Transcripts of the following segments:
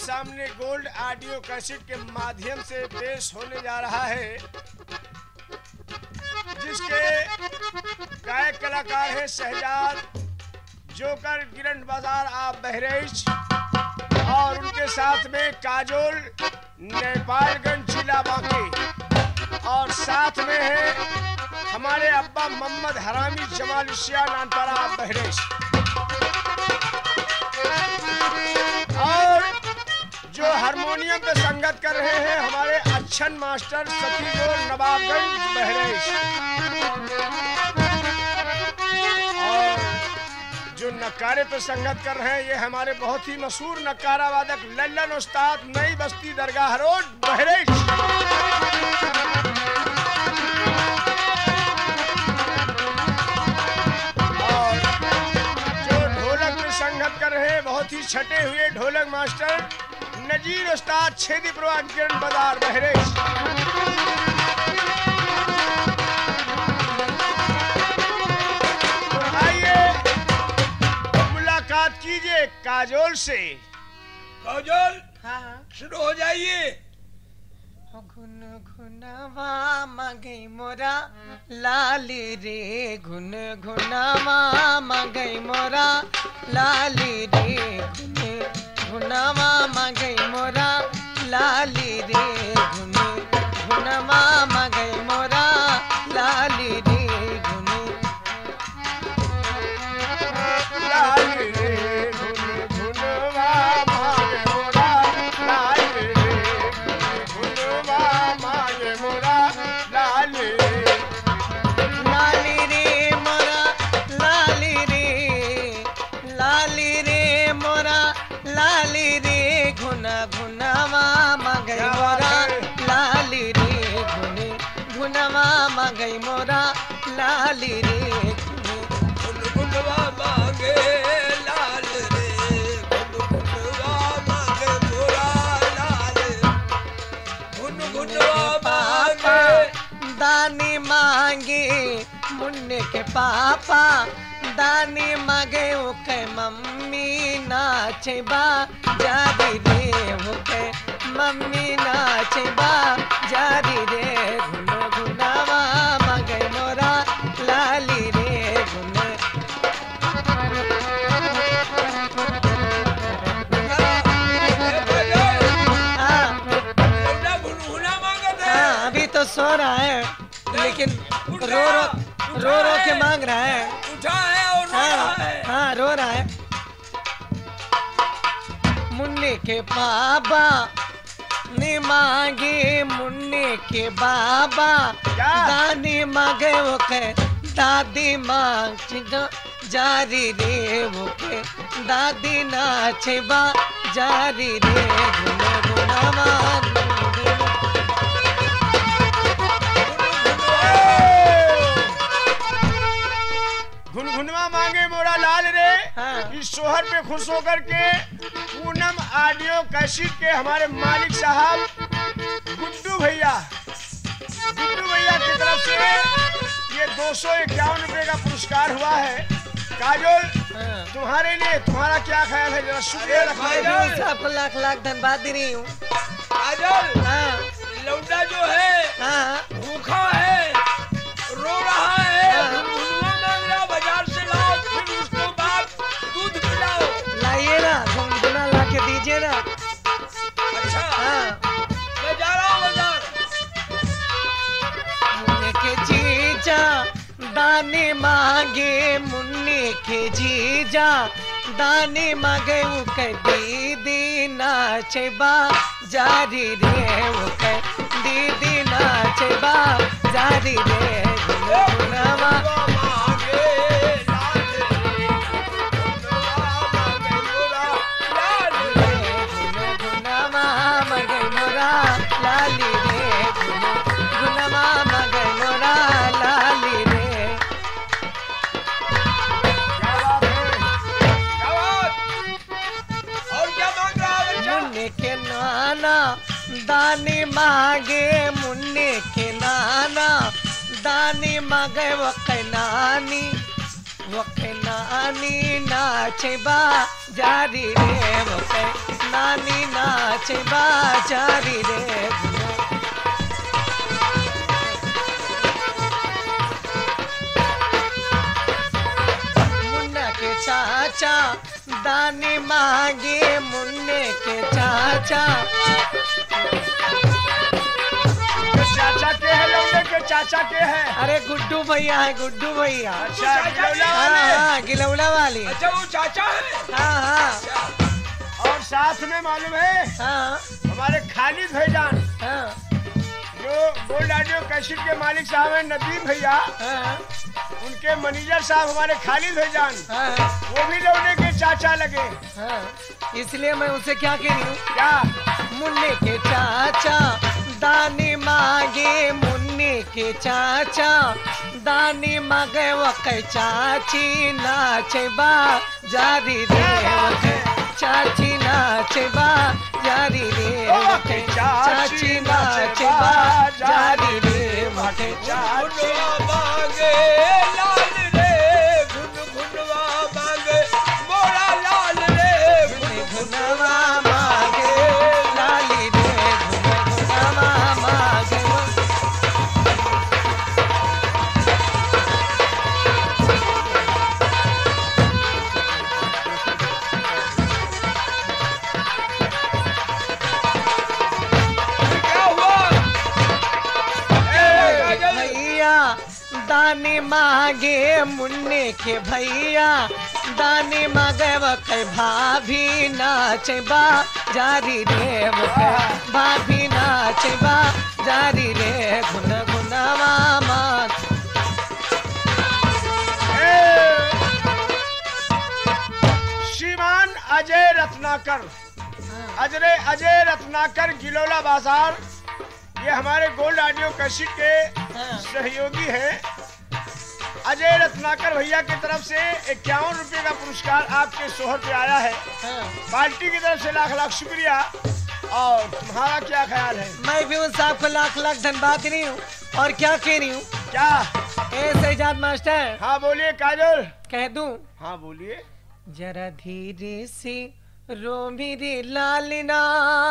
सामने gold audio cassette के माध्यम से पेश होने जा रहा है, जिसके गायक कलाकार हैं शहजाद जोकर गिरंड बाजार आप बहराइच, और उनके साथ में काजोल नेपालगंज जिला बांके, और साथ में है हमारे अब्बा मोहम्मद हरामी जमालुसिया नानपारा आप बहराइच। और जो हारमोनियम पे संगत कर रहे हैं हमारे अच्छन मास्टर सतीजोर नवाबगंज बहराइच। और जो नक्कारे पे संगत कर रहे हैं ये हमारे बहुत ही मशहूर नक्कारा वादक लल्लन उस्ताद नई बस्ती दरगाह रोड बहराइच। और जो ढोलक पे संगत कर रहे हैं बहुत ही छटे हुए ढोलक मास्टर नजीर उस्ताद छेदी प्रवाह गिरंड बाजार बहराइच। तो आइए मुलाकात कीजिए काजोल से। काजोल हाँ शुरू हो जाइए। घुन घुनवा मगई मोरा लाली रे, घुन घुनवा मगई मोरा लाली रे, घुन घुनवा मगई मोरा लाली रे, घुन घुनवा मगई मोरा लाली रे, घुन लाली रे घुन घुनवा मांगे मोरा लाली रे, घुनवा मांगे मोरा लाली रे। लाली रे मोरा लाली रे, लाली रे मोरा लाली रे, घुन घुनवा मगई मोरा लाली रे, घुन घुनवा मगई मोरा लाली रे, गुन गुनवा मांगे लाल रे, गुन गुनवा मांगे मोरा लाल, गुन गुनवा पापा मांगे दानी मांगे मुन्ने के पापा, दानी मांगे ओके मम्मी नाचे बा जारी रे, ओके मम्मी नाचे बा जारी रे, घुन घुनवा मांगे मोरा लाली रे, घुन हाँ लौंडा गुनगुना मांगे थे। हाँ अभी तो सो रहा है लेकिन रो रो के मांग रहा है। उठा है और रो रहा हाँ है। हाँ रो रहा है। मुन्ने के बाबा ने मांगे मुन्ने के बाबा, क्या? दानी मांगे वो के दादी मांग जारी रे, वो के दादी नाचे बा जारी रे, घुन घुनवा घुनघुनवा मांगे मोरा लाल रे। हाँ। इस सोहर पे खुश होकर के पूनम ऑडियो कैसेट के हमारे मालिक साहब गुड्डू भैया की तरफ से ये 251 रुपए का पुरस्कार हुआ है। काजोल हाँ। तुम्हारे लिए तुम्हारा क्या ख्याल है, जरा शुक्रिया रखिए। काजोल। आपको लाख लाख धन्यवाद दे रही हूँ। काजोल हाँ लौंडा जो है हाँ भूखा है, रो रहा है, गुनगुनवा मांग रहा, बाजार से लाओ, फिर उसको बाद दूध पिलाओ। लाइए ना, गुनगुना ला के दीजिए ना। अच्छा हाँ मैं जा रहा हूँ बाजार। मुन्ने के जीजा दाने मांगे, मुन्ने के जीजा दाने मांगे, वो कह दीदी नाचे बा जारी रे, वो कह दीदी नाचे बा जारी रे, गुनगुनवा मांगे लाल रे, गुनगुनवा मांगे मोरा लाल रे। गुनगुनवा मगई मोरा लाली रे, गुनगुनवा मगई मोरा लाली रे। क्या बात है? क्या बात? और क्या मांग रहा है बच्चा? मुन्ने के नाना दानी मांगे, मुन्ने के नाना दानी मांगे, वके नानी नाचे बा जारी रे, वके नानी नाचे बाजारी रे मुन्ना के चाचा दानी मांगे मुन्ने के चाचा चाचा के है लौंडे के चाचा के है? अरे गुड्डू भैया है गुड्डू भैया। अच्छा गिलौला हाँ वाले। हाँ गिलौला वाली। अच्छा वो चाचा है। हाँ हाँ और साथ में मालूम है हाँ हमारे खालिद भाईजान हाँ जो गोल्ड ऑडियो कैसेट के मालिक साहब है नदीम भैया, हाँ उनके मैनेजर साहब हमारे खालिद भाईजान, हाँ वो भी लौंडे के चाचा लगे। हाँ इसलिए मैं उनसे क्या कह रही हूँ, क्या? मुन्ने के चाचा दानी मांगे मुन्ने के चाचा दानी मांगे वो के चाची नाचे बा जारी रे चाची नाचे बा जारी रे चाची नाचे बा जारी रे मके चाची मांगे लाल रे घुन घुनवा मांगे मोरा लाल रे घुन घुनवा मांगे लाली रे घुन घुनवा मांगे क्या हुआ? भैया दानी मांगे मुन्ने के भैया दानी मांगे वो के भाभी नाचे बा जारी रे वो के भाभी नाचे बा जारी रे घुन घुनवा मात श्रीमान अजय रत्नाकर, अजय रत्नाकर गिलौला बाजार, ये हमारे गोल्ड ऑडियो कैसेट के सहयोगी हैं। अजय रत्नाकर भैया की तरफ से 51 रुपए का पुरस्कार आपके शोहर पे आया है। पार्टी की तरफ से लाख लाख शुक्रिया। और तुम्हारा क्या ख्याल है? मैं भी उन साहब को लाख लाख धन्यवाद दे रही हूँ। और क्या कह रही हूँ, क्या? ए सैजाद मास्टर, हाँ बोलिए काजल। कह दूं? हाँ बोलिए। जरा धीरे से रो मेरे लालना,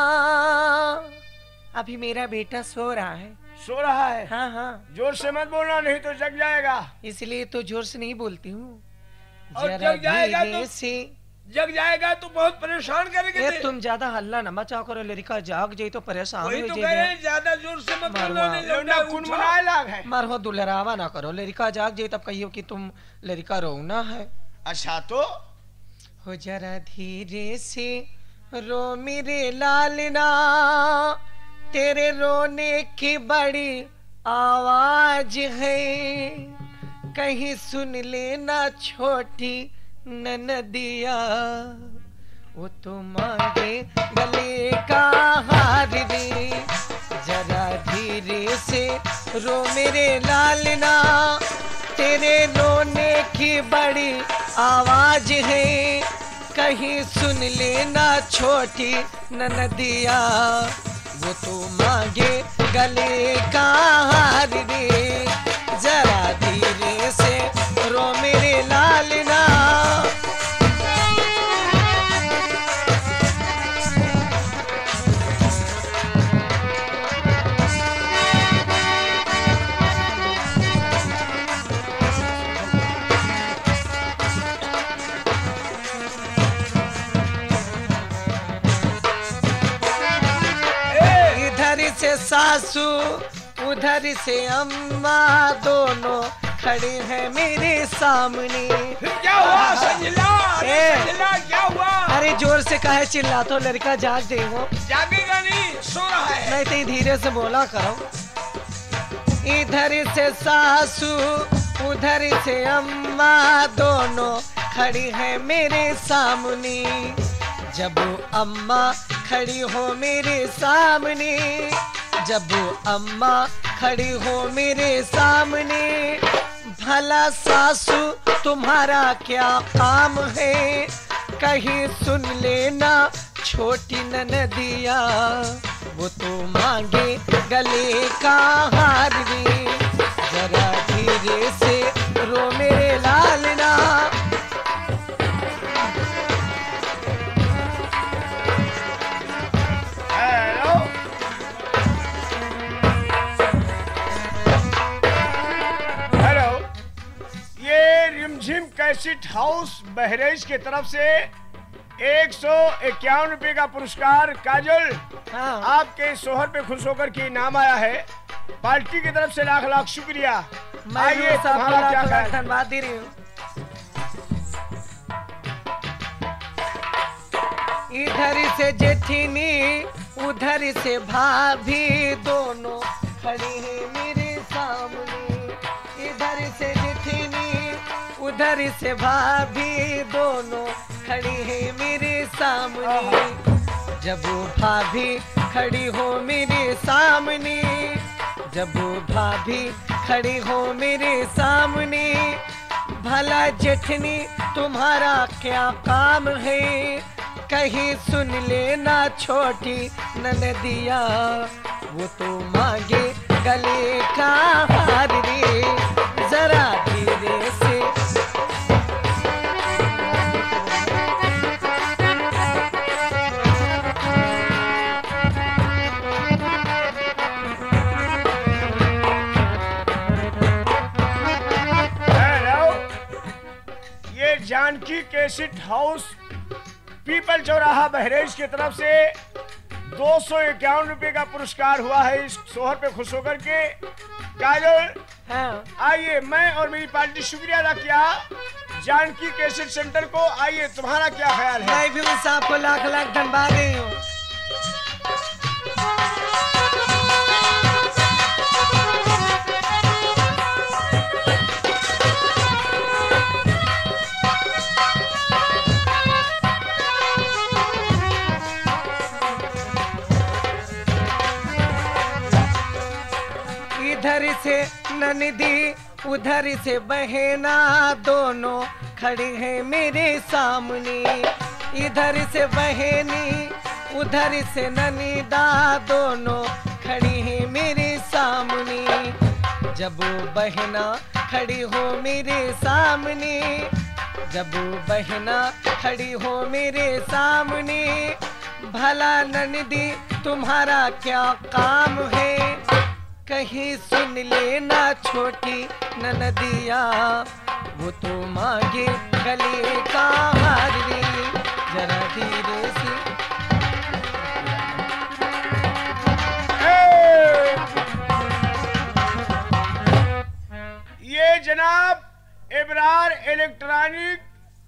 अभी मेरा बेटा सो रहा है। सो रहा है? हाँ हाँ जोर से मत बोलना नहीं तो जग जाएगा। इसलिए तो जोर से नहीं बोलती हूँ। और जरा जग जाएगा धीरे तो- से जग जाएगा तो बहुत परेशान करेंगे। ए, तुम ज्यादा हल्ला न मचाओ करो, लड़का जाग जाई तो परेशान वही हो तो जाई। कह रहे हैं, ज्यादा जोर से मत बोलो, नहीं लौंडा लौंडा कुनमुनाए लाग है। मरहो दुलरावा ना करो, लड़का जाग जाई तब कहियो कि तुम लड़का रोना है। अच्छा तो हो जरा धीरे से रो मेरे लालना, तेरे रोने की बड़ी आवाज है, कहीं सुन लेना छोटी ननदिया, वो तो मांगे गले का हार रे। जरा धीरे से रो मेरे लालना, तेरे रोने की बड़ी आवाज है, कहीं सुन लेना छोटी ननदिया, वो तो मांगे गले का हार रे। जरा धीरे से रो मेरे लालना। इधर से सासू उधर से अम्मा, दोनों खड़े हैं मेरे सामने। फिर क्या हुआ संजला? ए। संजला क्या हुआ? अरे जोर से काहे चिल्ला, तो लड़का जाग गई हो। जागेगा नहीं, सो रहा है। नहीं तो धीरे से बोला करो। इधर से सासू उधर से अम्मा, दोनों खड़ी है मेरे सामने। जब अम्मा खड़ी हो मेरे सामने, जब अम्मा खड़ी हो मेरे सामने, भला सासू तुम्हारा क्या काम है, कहीं सुन लेना छोटी ननदिया, वो तो मांगे गले का हार रे। जरा धीरे से रो मेरे लालना। रिमझिम कैसेट हाउस बहरेज की तरफ से 151 रुपए का पुरस्कार। काजल, हाँ। आपके सोहर पे खुश होकर के इनाम आया है। पार्टी की तरफ से लाख लाख शुक्रिया। मैं भी आइए, उस आपको तुम्हारा क्या लाख लाख ख्याल? धन्यवाद दे रही हूँ। इधर से जेठिनी उधर से भाभी दोनों खड़ी है मेरे सामने। इधर से जेठिनी उधर से भाभी दोनों खड़ी है मेरे सामने। जब वो भाभी खड़ी हो मेरे सामने, जब वो भाभी खड़ी हो मेरे सामने, भला जेठनी तुम्हारा क्या काम है? कहीं सुन लेना छोटी ननदिया, वो तो मांगे गले का हार रे, जरा धीरे से। ये जानकी कैसेट हाउस पीपल चौराहा बहरेज की तरफ से 251 रुपए का पुरस्कार हुआ है इस सोहर पे खुश होकर के। काजल, हाँ। आइए, मैं और मेरी पार्टी शुक्रिया अदा किया जानकी कैसेट सेंटर को। आइए, तुम्हारा क्या ख्याल है? मैं भी उस आपको लाख लाख धन्यवाद दे रही हूँ। इधर से ननदी उधर से बहना दोनों खड़ी है मेरे सामने। इधर से बहनी उधर से ननीदा दोनों खड़ी है मेरे सामने। जब वो बहना खड़ी हो मेरे सामने, जब वो बहना खड़ी हो मेरे सामने, भला ननदी तुम्हारा क्या काम है? कहीं सुन लेना छोटी ननदिया, वो तो मांगे गले का हार रे, जरा धीरे से। ये जनाब एबरार इलेक्ट्रॉनिक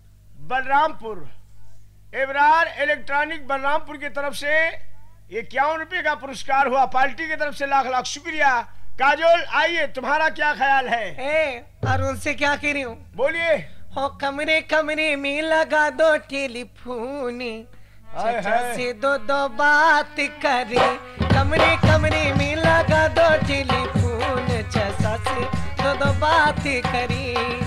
बलरामपुर की तरफ से 51 रुपए का पुरस्कार हुआ। पार्टी की तरफ से लाख लाख शुक्रिया। काजोल, आइए, तुम्हारा क्या ख्याल है? और उनसे क्या कह रही हूँ? बोलिए। हो कमरे कमरे में लगा दो टेलीफोन, चाचा से दो दो बात करे। कमरे कमरे में लगा दो टेलीफोन, चाचा से दो दो बात करे।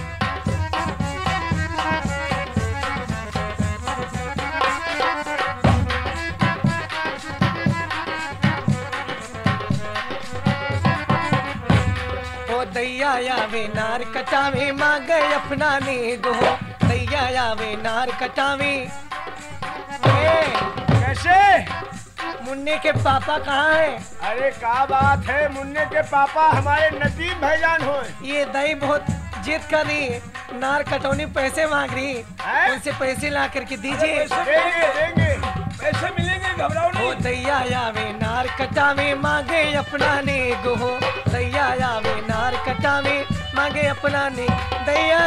दैया आवे नार कटावे मांगे अपना नेगो, दैया आवे नार कटावे। कैसे? मुन्ने के पापा कहाँ है? अरे क्या बात है, मुन्ने के पापा हमारे नदीम भाईजान हो। ये दही बहुत जिद कर रही, नार कटौनी पैसे मांग रही, उनसे पैसे ला करके दीजिए। देंगे, पैसे मिलेंगे, घबराओ नहीं। ओ दैया आवे नार कटावे मांगे अपना नेगो, दैया आवे नार कटावे मांगे अपना ने। दैया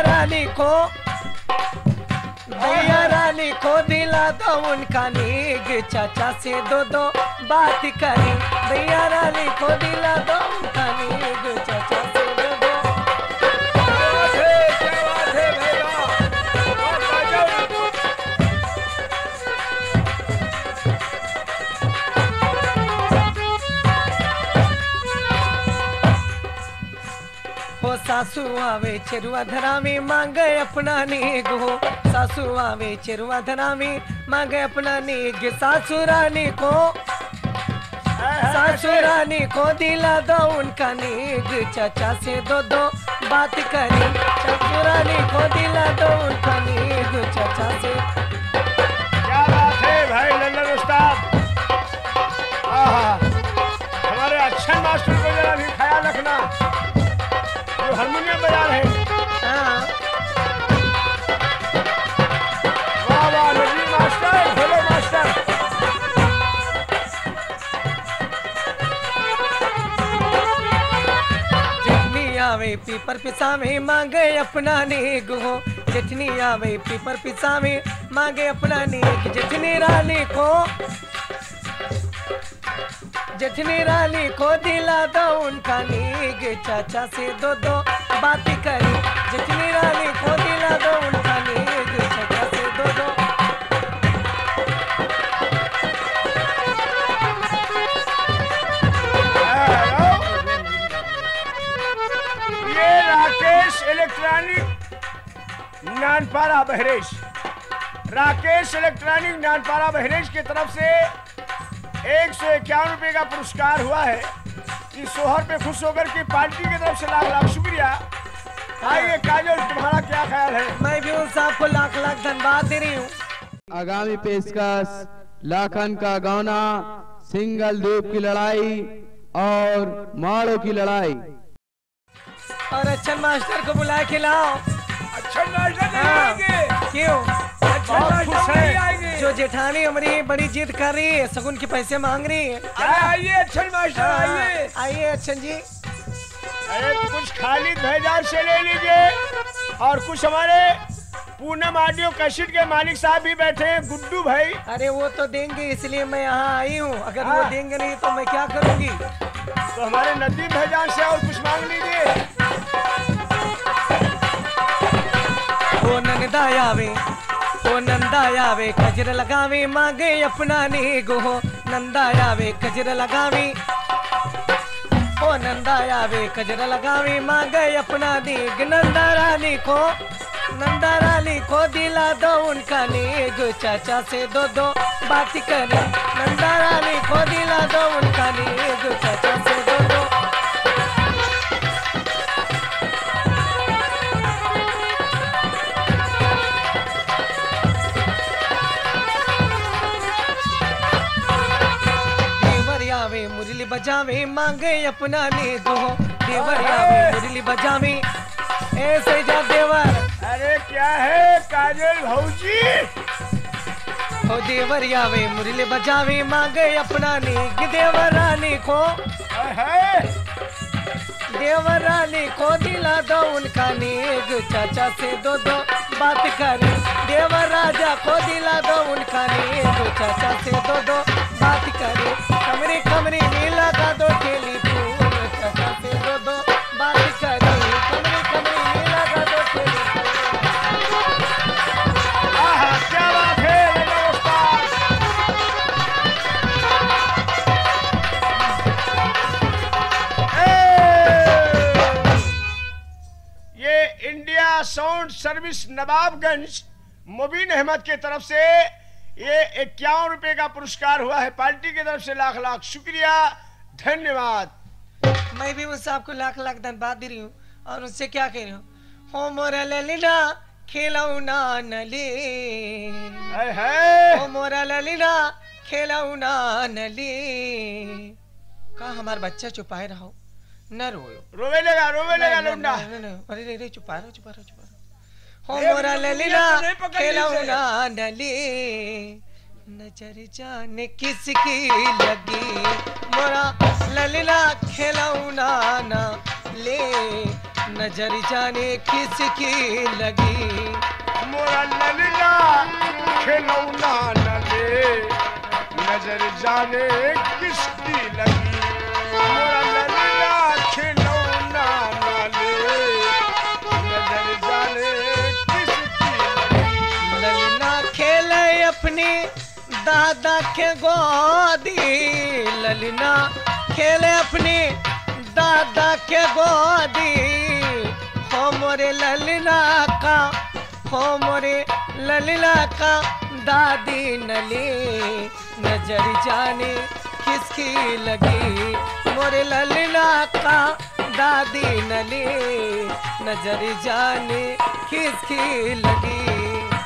रानी को दिला दो उनका नेग, चाचा से दो दो बात करी। दैया रानी को दिला दो उनका नेग, चाचा से दो दो। क्या बात है भैया? हो सासू आवे चरुआ धरा में मांगे अपना नेग हो, सासू आवे चरुआ धरा में मांगे अपना नेग। सासू रानी को दिला दो उनका नेग, चाचा से दो दो बात करी। सासू रानी को दिला दो उनका नेग, चाचा से। क्या बात है भाई लल्लन उस्ताद। हमारे अच्छे मास्टर को जरा भी ख्याल रखना, जो हारमोनियम बजा रहे हैं। हाँ। पीपर पिसावे मांगे अपना नेक हो। जेठनी आवे पीपर पिसावे मांगे अपना नेक। जेठनी रानी को दिला दो उनका नेक। चाचा से दो बात करी। जेठनी रानी को दिला दो उनका नेक। चाचा से दो ये राकेश इलेक्ट्रॉनिक नानपारा बहरेश, राकेश इलेक्ट्रॉनिक नानपारा बहरेश की तरफ से 151 रुपए का पुरस्कार हुआ है कि सोहर पे खुश होकर की पार्टी की तरफ से लाख लाख शुक्रिया। आइए काजोल, तुम्हारा क्या ख्याल है? मैं भी उन साहब को लाख लाख धन्यवाद दे रही हूँ। आगामी पेशकश लाखन का गौना, सिंगल धूप की लड़ाई और माड़ों की लड़ाई। और अच्छा मास्टर को बुला के लाओ। अच्छा मास्टर नहीं आएंगे। क्यों? अच्छा मास्टर नहीं आएंगे। जो जेठानी हमारी बड़ी जिद कर रही है, सगुन के पैसे मांग रही है। आइए अच्छा मास्टर आइए। आइए अच्छा जी। अरे कुछ खालिद भाईजान से ले लीजिए और कुछ हमारे पूनम ऑडियो कैसेट के मालिक साहब भी बैठे हैं, गुड्डू भाई। अरे वो तो देंगे इसलिए मैं यहाँ आई हूँ। अगर वो देंगे नहीं तो मैं क्या करूँगी? तो हमारे नदीम भाईजान से और कुछ मांग लीजिए। ओ नंदा आवे कजर लगावे मांगे अपना नेक हो। नंदा आवे कजर लगावे, ओ नंदा आवे कजर लगावे मांगे अपना नेक। नंदा रानी को दिला दो उनका नेक। चाचा से दो बात करे। नंदा रानी को दिला दो उनका नेक। चाचा से दो मुरली बजावे मांगे अपना नेक हो। देवर आवे मुरली बजावे ऐसे जा देवर। अरे क्या है काजल भौजी? ओ देवर आवे मुरली बजावे मांगे अपना नेक। देवर रानी को दिला दो उनका नेक। चाचा से दो बात करे। देवर राजा को दिला दो उनका नेक। चाचा से दो बात करे। कमरे नीला का दो टेलीफोन। चाचा से दो बात करे। कमरे नीला का दो टेलीफोन। क्या बात है ये India sound service Nawabganj Mubeen Ahmad की तरफ से ये 51 रुपए का पुरस्कार हुआ है। पार्टी की तरफ से लाख लाख शुक्रिया, धन्यवाद। मैं भी उस साहब को लाख लाख धन्यवाद दे रही हूँ। और उससे क्या कह रही हूँ? हो मोरा ललीना खेलौना नले, हो मोरा ललीना खेलौना नले। कहा हमारा बच्चा चुपाए रहो, न रोयो। रोवे लगा लौंडा। अरे चुपा रहो। हो मोरा ललीना खेलौना नले। नजर जाने किसकी लगी। मोरा ललीना खेलौना ना ले। नजर जाने किसकी लगी। मोरा ललीना खेलौना न ले। नजर जाने किसकी लगी। मोरा ललीना खेलौना न ले। नजर जाने अपनी दादा के गोदी। ललना खेले अपनी दादा के गोदी। हो मोरे ललना का दादी नली। नजर जाने किसकी लगी। मोरे ललना का दादी नली। नजर जाने किसकी लगी।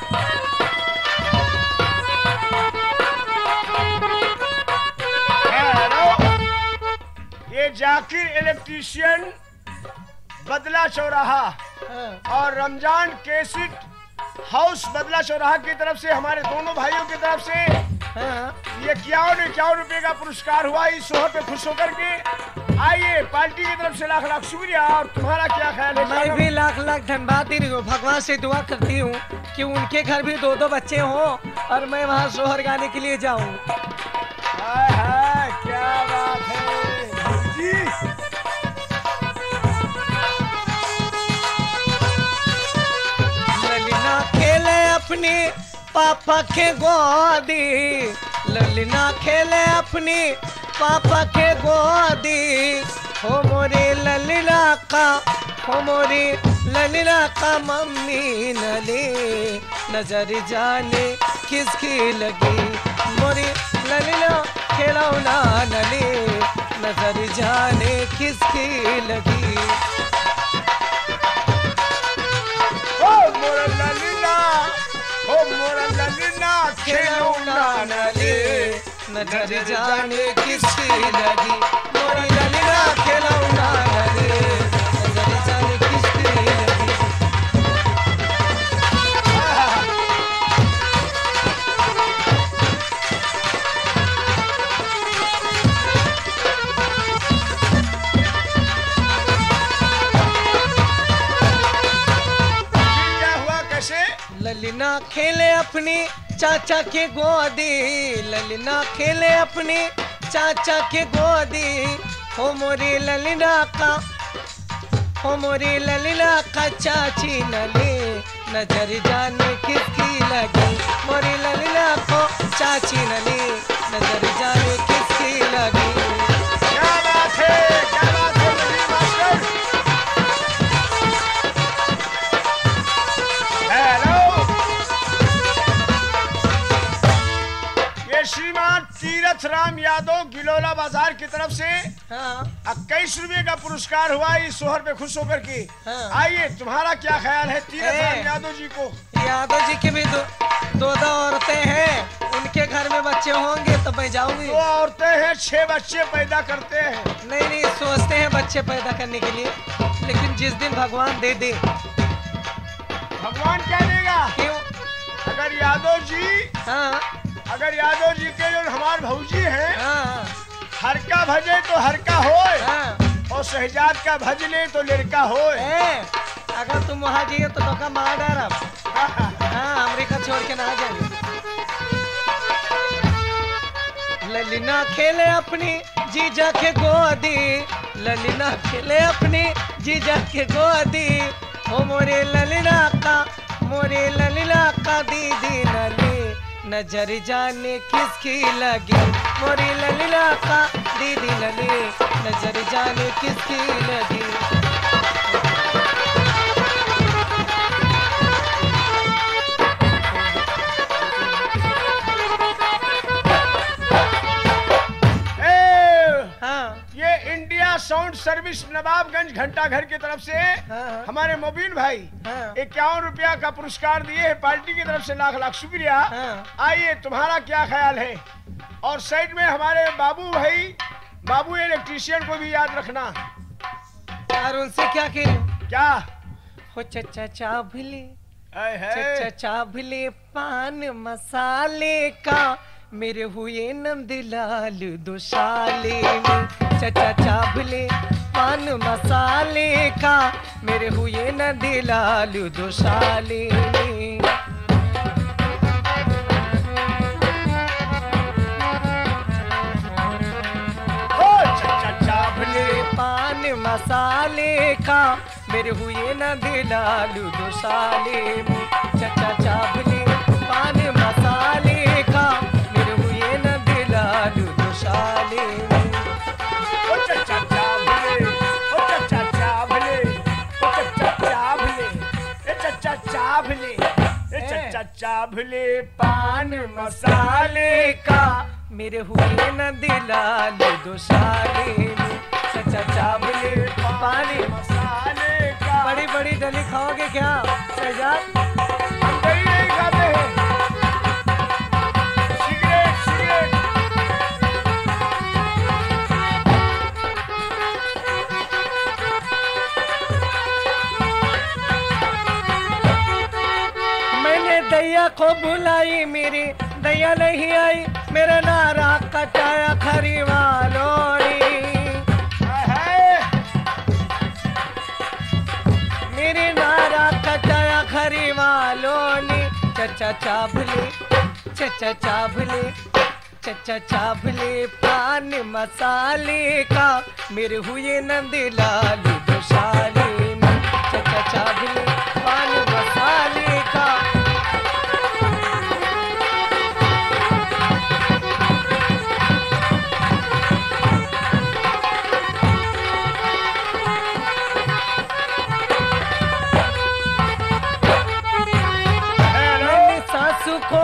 ये जाकिर इलेक्ट्रीशियन बदला चौराहा और रमजान कैसेट हाउस बदला चौराहा की तरफ से हमारे दोनों भाइयों की तरफ से हाँ। ये 51 रुपए का पुरस्कार हुआ इस सोहर पे खुश होकर के। आइए पार्टी की तरफ से लाख लाख शुक्रिया। और तुम्हारा क्या ख्याल है? मैं भी लाख लाख धन्यवाद दे रही हूँ। भगवान से दुआ करती हूँ कि उनके घर भी 2-2 बच्चे हों और मैं वहाँ सोहर गाने के लिए जाऊँ। हाय हाय, क्या बात है जी। ललिना खेले अपनी पापा के गोदी, ललिना खेले अपनी पापा के गोदी। हो मोरे ललिना का, हो मोरे ललिना का मम्मी नले, नजर जाने किसकी लगी। मोरी ललिना खिलौना नले, नजर जाने किसकी लगी। ओ मोरा ललिना, ओ मोरा ललिना खिलौना नले, नजर जाने किसकी लगी। मोरी ललिना खिलौना नले, नजर जाने किसकी लगी। क्या हुआ, कैसे? ललिना खेले अपनी चाचा के गोदी, ललिना खेले अपनी चाचा के गोदी। हो मोरी ललिना का, हो मोरी ललिना का चाची नले, नजर जाने किसकी लगी। मोरी ललिना को चाची नले, नजर जाने किसकी लगी। क्या बात है, क्या बात है नवीन मास्टर। हेलो, ये श्रीमान तीरथ राम यादव गिलोला बाजार की तरफ से हाँ 21 रुपए का पुरस्कार हुआ इस सोहर पे खुश होकर के। हाँ। आइए तुम्हारा क्या ख्याल है तीरथ राम यादव जी को? यादव जी के भी दो औरतें हैं, उनके घर में बच्चे होंगे तो मैं जाऊंगी। 2 औरतें हैं, 6 बच्चे पैदा करते हैं। नहीं नहीं, सोचते हैं बच्चे पैदा करने के लिए, लेकिन जिस दिन भगवान दे दे। भगवान क्या देगा? क्यों? अगर यादव जी, हाँ अगर यादव जी के जो हमारे भौजी हैं हाँ हर का भजे तो हर का होए, हाँ। और शहजाद का भज ले तो लड़का होए। अगर तुम वहाँ जाइए तो धोखा मार डालब। हाँ, अमेरिका छोड़ के ना जाइए। ललिना खेले अपनी जीजा के गोदी, ललिना खेले अपनी जीजा के गोदी। हो मोरे ललिना का, मोरे ललिना का दीदी नली, नजर जाने किसकी लगी। मोरी ललिना का दीदी नली, नजर जाने किसकी लगी। ये इंडिया साउंड सर्विस नवाबगंज घंटा घर की तरफ से हाँ। हमारे मोबिन भाई हाँ। 51 रुपया का पुरस्कार दिए है पार्टी की तरफ से। लाख लाख शुक्रिया। हाँ। आइए तुम्हारा क्या ख्याल है? और साइड में हमारे बाबू भाई, बाबू इलेक्ट्रीशियन को भी याद रखना। और उनसे क्या कह क्या? हो चचा चाभले, है। चचा चाभले पान मसाले का, मेरे हुए नंदलाल दुशाले में। चचा चाभले पान मसाले का, मेरे हुए नंदलाल दुशाले में। ओ चचा चाभले पान मसाले का, मेरे हुए नंदलाल दुशाले में। चचा चाभले पान मसाले का, मेरे हुए नंदलाल दुशाले में। ओ चचा चाभले, ओ चचा चाभले, ओ चचा चाभले, ए चचा चाभले, ए चचा चाभले पान मसाले का, मेरे हुए नंदलाल दुशाले में। चचा चावले पानी मसाले का। बड़ी बड़ी डली खाओगे क्या शहजाद? हम दही नहीं खाते हैं। Cigarette cigarette. मैंने दही दैया को बुलाई मेरी दैया नहीं आई, मेरा नारा कटाया खरी वालों ने। मेरी नारा कटाया खरी वालों ने। चचा चाभले चचा चाभले चचा चाभले पान मसाले का मेरे हुए नंदी लालू दुशाली में। चचा चाभले पान मसाले का। सासू को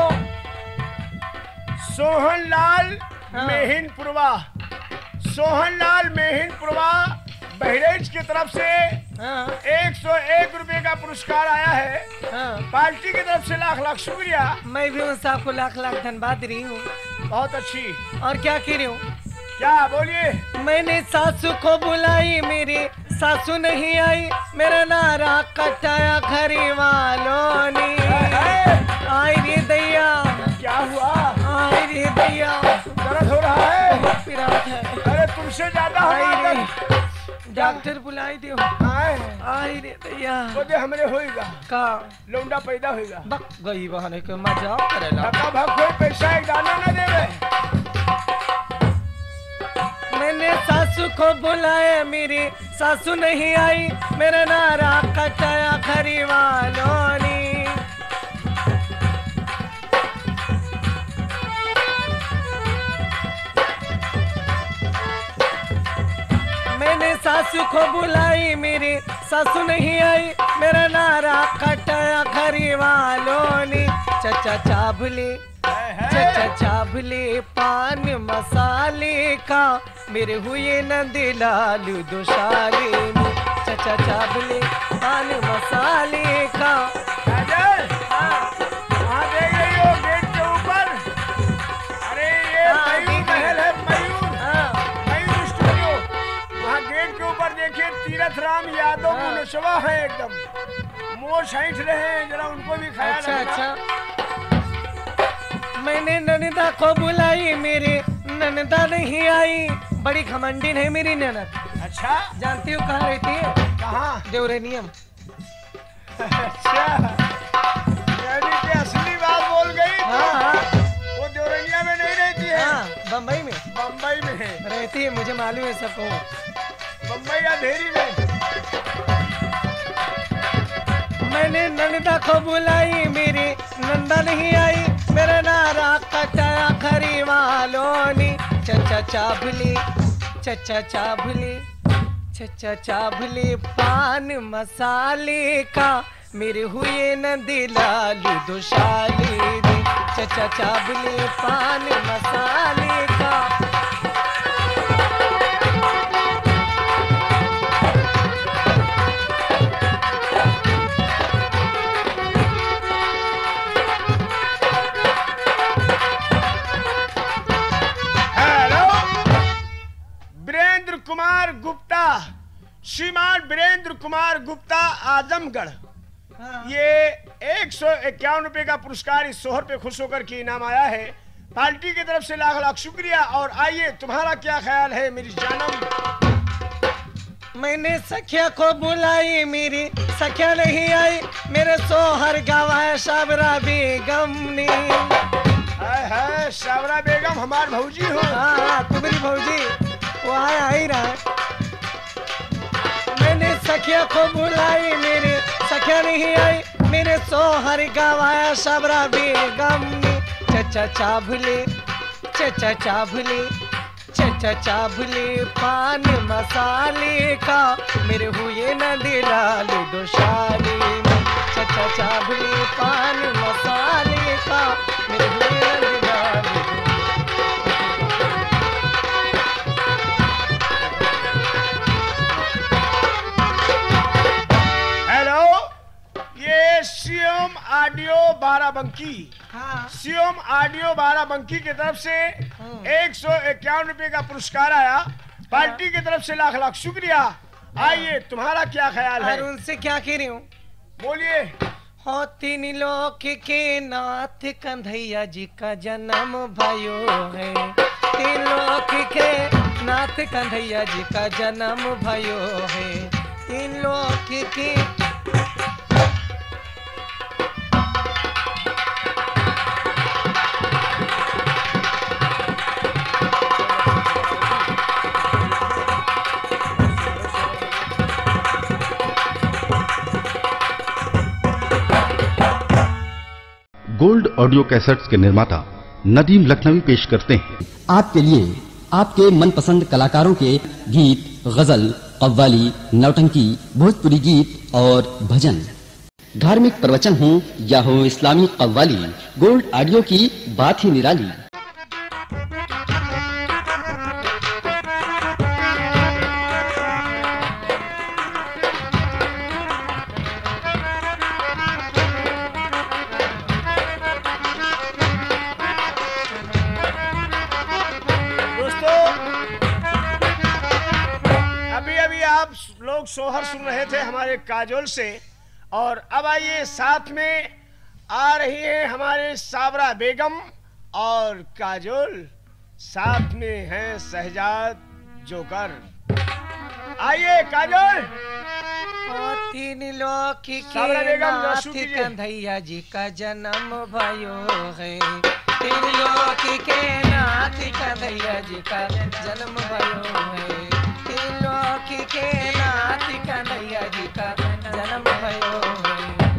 सोहनलाल मेहिनपुरवा, सोहनलाल मेहिनपुरवा बहरेज की तरफ से 101 रुपए का पुरस्कार आया है। पार्टी की तरफ से लाख लाख शुक्रिया। मैं भी उन साहब को लाख लाख धन्यवाद दे रही हूँ। बहुत अच्छी। और क्या कह रही हूँ? क्या बोलिए? मैंने सासू को बुलाई मेरी सासू नहीं आई, मेरा नारा कटाया घरी वालों ने। आई रे दैया। क्या हुआ? आई रे दैया। दर्द हो रहा है? बहुत पीड़ात है। अरे तुमसे ज्यादा आई रे हमारा डॉक्टर बुलाई दियो। आई रे दैया। दे हमरे होएगा का लौंडा पैदा होएगा। बक गई बहाने के मजाक करेला। धक्का भाग कोई पैसा एक दाना न देवे। मैंने सासू को बुलाया मेरी सासू नहीं आई, मेरा नारा कटाया घरी वालों ने। मैंने सासू को बुलाई मेरी सासू नहीं आई, मेरा नारा कटाया घरी वालों ने। चचा चाभले चचा चाभले पान मसाले का मेरे हुए नंदी लालू दुशाले में। चचा चाभले पान मसाले का। वहाँ देख रही हो गेट के ऊपर? अरे ये मयूर महल है, मयूर स्टूडियो। वहाँ गेट के ऊपर देखिए तीरथ राम यादव मुनशवा है एकदम। मोर साइठ रहे हैं, जरा उनको भी खाया। अच्छा। मैंने ननदा को बुलाई मेरी ननदा नहीं आई, बड़ी घमंडिन है मेरी ननद। अच्छा, जानती हो कहाँ रहती है? कहाँ? देवरेनियम। अच्छा, यानी कि असली बात बोल गई। हाँ। वो देवरनिया में नहीं रहती है। हाँ, बम्बई में। बम्बई में है। रहती है, मुझे मालूम है सबको। बम्बई या धेरी में। मैंने नंदा को बुलाई मेरी नंदा नहीं आई, मेरा नारा कटाया घरी वालों ने। चचा चाभली चचा चाभली चचा चाभली पान मसाले का मेरे हुए नंदी लालू दुशाली रे। चचा चाभली पान मसाले का। कुमार गुप्ता, श्रीमान वीरेंद्र कुमार गुप्ता आजमगढ़। ये 151 रुपए का पुरस्कार इस सोहर पे खुश होकर के इनाम आया है। पार्टी की तरफ से लाख लाख शुक्रिया। और आइए, तुम्हारा क्या ख्याल है मेरी जानम? मैंने सखिया को बुलाई मेरी सखिया नहीं आई, मेरे सोहर गवाया साबरा बेगम ने। है साबरा बेगम हमार भौजी हो। हाँ, तुम्हारी भौजी वो आ ही रहा है। मैंने सखिया को बुलाई मेरे सखिया नहीं आई, मेरे सोहर गवाया साबरा बेगम ने। चचा चाभले चचा चाभले चचा चाभले पान मसाले का मेरे हुए नदी लालू दुशाली में। चचा चाभले पान मसाले का मेरे हुए नदी लालू। हेलो, ये सीएम ऑडियो बाराबंकी। हाँ। सीएम ऑडियो बाराबंकी की तरफ से 151 रुपए का पुरस्कार आया। पार्टी की तरफ से लाख लाख शुक्रिया। आइए, तुम्हारा क्या ख्याल है? और उनसे क्या कह रही हूँ? बोलिए। हो तीन लोक के नाथ कन्हैया जी का जन्म भयो है। तीन लोक के नाथ कन्हैया जी का जन्म भयो है। तीन लोक के गोल्ड ऑडियो कैसेट्स के निर्माता नदीम लखनवी पेश करते हैं आपके लिए आपके मनपसंद कलाकारों के गीत, गजल, कव्वाली, नौटंकी, भोजपुरी गीत और भजन। धार्मिक प्रवचन हो या हो इस्लामी कव्वाली, गोल्ड ऑडियो की बात ही निराली। लोग सोहर सुन रहे थे हमारे काजोल से, और अब आइए साथ में आ रही है हमारे साबरा बेगम और काजोल, साथ में हैं शहजाद जोकर। आइए काजोल। तीन लोक के नाथ कन्हैया जी का जन्म भयो है। तीन लोक के नाथ कन्हैया जी का जन्म भयो है। तीन लोक के नाथ कन्हैया जी का जन्म भयो है।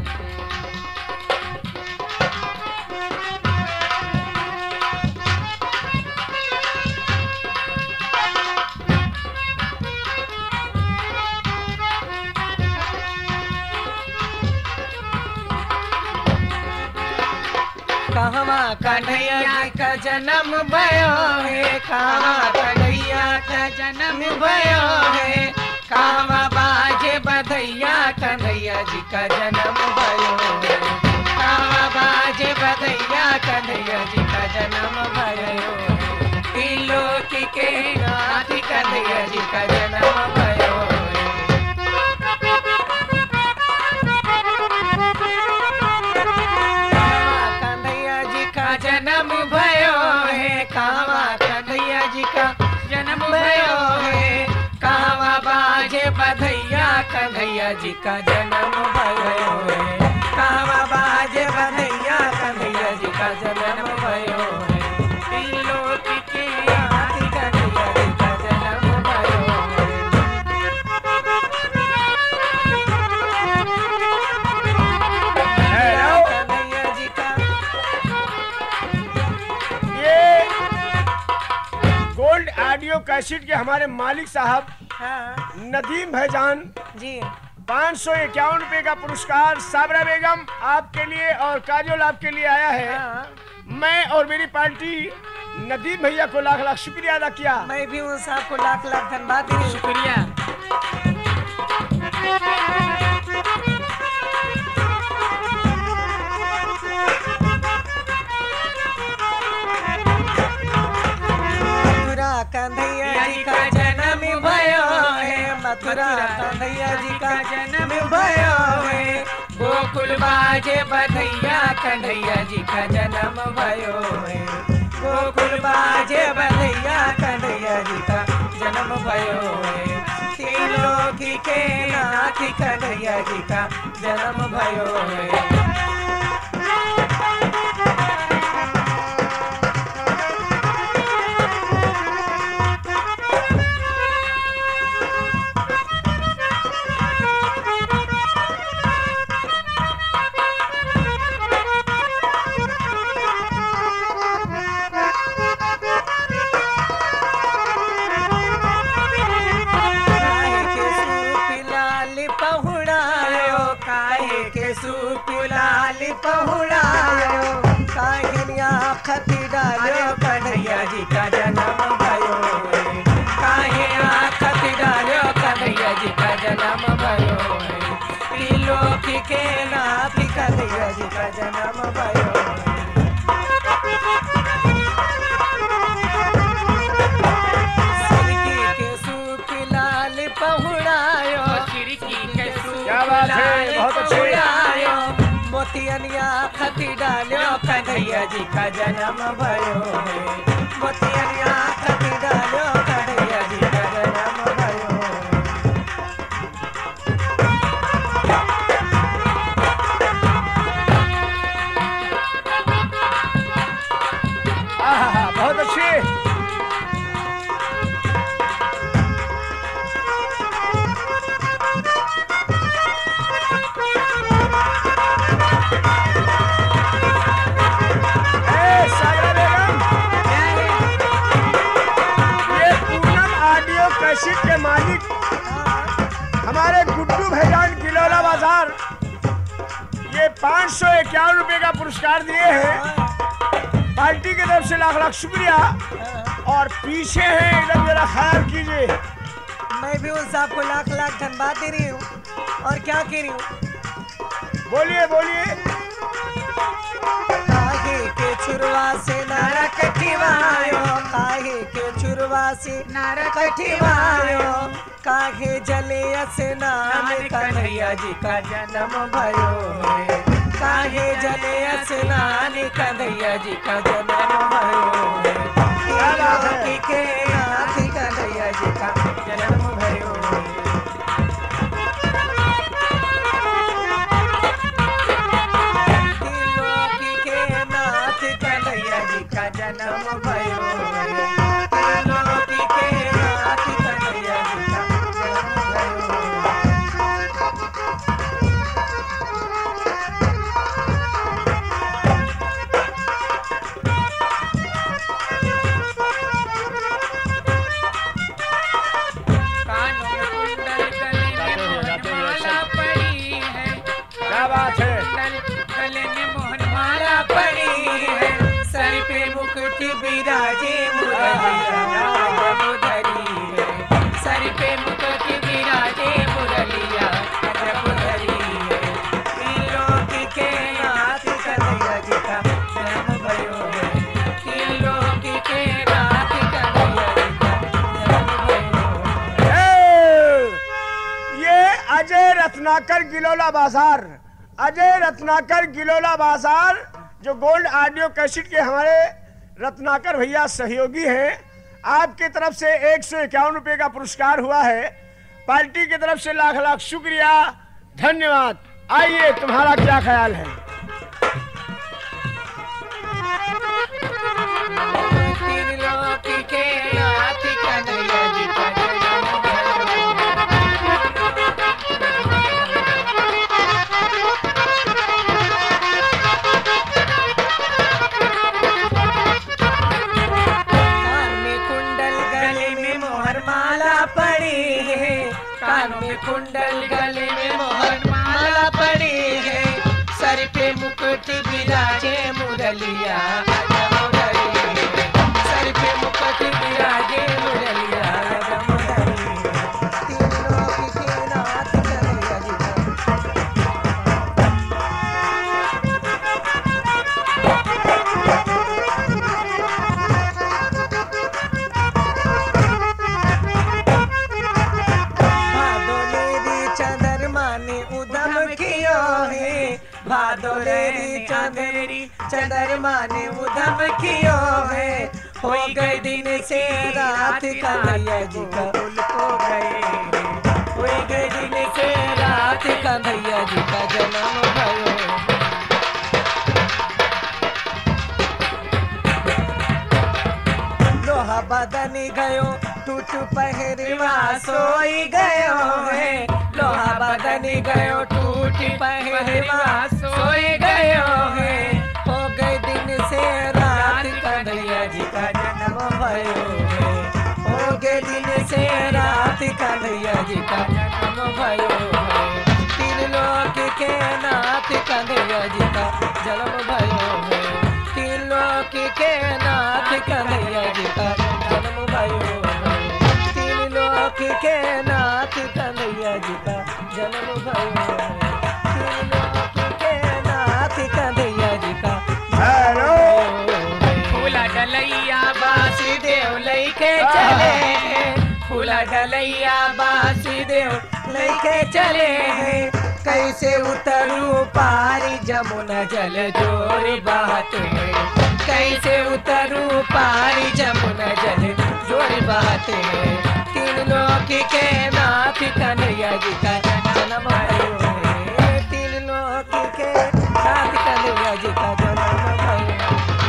कहवा कन्हैया जी का जन्म भयो है। कहवा कन्हैया का जन्म भयो है। कहवा बाजे बधैया कन्हैया जी का जन्म भयो है। कहवा बाजे बधैया कन्हैया जी का जन्म भयो है। तीन लोक के नाथ कन्हैया जी का जन्म भयो है। जन्म भयो है। कहवा कन्हैया जी का जन्म भयो है। कहवा बाजे बधैया कन्हैया जी का जन्म भयो है। कहवा बाजे बधैया कन्हैया जी का जन्म भयो है। तीन लोक के नाथ कन्हैया जी का जन्म भयो है। कन्हैया जी का गोल्ड ऑडियो कैसेट के हमारे मालिक साहब नदीम भाईजान जी 551 रुपए का पुरस्कार साबरा बेगम आपके लिए और काजोल आपके लिए आया है। मैं और मेरी पार्टी नदीम भैया को लाख लाख शुक्रिया अदा किया। मैं भी उन साहब को लाख लाख धन्यवाद शुक्रिया। कन्हैया जी का जन्म भयो है। मथुरा कन्हैया जी का जन्म भयो है। गोकुल बाजे बधैया कन्हैया जी का जन्म भयो है। गोकुल बाजे बधैया कन्हैया जी का जन्म भयो है। तीन लोक के नाथ कन्हैया जी का जन्म भयो है। पहुड़ायो काहिनिया खती डालो कन्हैया जी का जन्म भयो है। काहिया खती डालो कन्हैया जी का जन्म भयो है। तीन लोक के नाथ कन्हैया जी का जन्म भयो है। सिरकी के सूप लाल पहुड़ायो। सिरकी के सूप लाल पहुड़ायो। मोतियनिया खती डालो कन्हैया जी का जन्म भयो है। मोतियनिया खती डालो कन्हैया जी का जन्म भयो है। बहुत अच्छी। सागरा बेगम, ये पूनम ऑडियो कैसेट के मालिक हमारे गुड्डू भाईजान गिलौला बाजार ये 551 रुपए का पुरस्कार दिए हैं। पार्टी की तरफ से लाख लाख शुक्रिया। और पीछे हैं एकदम, जरा ख्याल कीजिए। मैं भी उन साहब को लाख लाख धन्यवाद दे रही हूँ। और क्या कह रही हूँ? बोलिए बोलिए। काहे के छुरवा से नरक ठिवायो, काहे के छुरवा से नरक ठिवायो, काहे जले स्नान कन्हैया जी का जन्म भयो है। काहे जले स्नान कन्हैया जी का जन्म भयो है। के नाथ कन्हैया जी का जन्म भयो है। त्रिलोकी के नाथ कन्हैया जी का जन्म भयो है। त्रिलोकी के नाथ कन्हैया जी का जन्म भयो है। बिराजे मुरलिया जबुधरी है। सर पे मुकुट बिराजे मुरलिया जबुधरी है। त्रिलोकी के नाथ कन्हैया जी का जन्म भयो है। त्रिलोकी के नाथ कन्हैया जी का जन्म भयो है। ये अजय रत्नाकर गिलौला बाजार, अजय रत्नाकर गिलौला बाजार जो गोल्ड ऑडियो कैसेट के हमारे रत्नाकर भैया सहयोगी हैं। आपकी तरफ से 151 रुपए का पुरस्कार हुआ है। पार्टी की तरफ से लाख लाख शुक्रिया, धन्यवाद। आइए, तुम्हारा क्या ख्याल है? त्रिलोकी के नाथ कन्हैया जी का जन्म कान में कुंडल गले में मोहर माला पड़ी है। सर पे मुकुट बिराजे मुरलिया जबुधरी है। सर पे मुकुट बिराजे मुरलिया जबुधरी है। त्रिलोकी के नाथ कन्हैया जी का भादोलेरी चंदेरी चंद्रमा ने उधम कियो है। हो गए दिन से रात कन्हैया जी का उल्को गए। हो गए दिन से रात कन्हैया जी का जन्म भयो। लोहा बदनी गयो टूट पहरवा सोई गयो है। लोहा बदनी गयो टूट पहरवा सोए गयो है। हो गए दिन से रात कन्हैया जी का जन्म भयो है। हो गए दिन से रात कन्हैया जी का जन्म भयो है। त्रिलोकी के नाथ कन्हैया जी का जन्म भयो है। त्रिलोकी के नाथ कन्हैया जी का जन्म भयो है। त्रिलोकी के नाथ कन्हैया जी का जन्म भयो है। त्रिलोकी के नाथ कन्हैया जी का हेलो, फूला डलैया वासुदेव लैके चले हैं। फूला डलैया वासुदेव लैके चले हैं। कैसे उतरू पारी जमुना जल जोर बहते हैं, कैसे उतरू पारी जमुना जल जोर बहते हैं। तीन लोक के नाथ कन्हैया जी का जन्म भयो है, तीन लोक के नाथ कन्हैया जी का जन्म भयो है।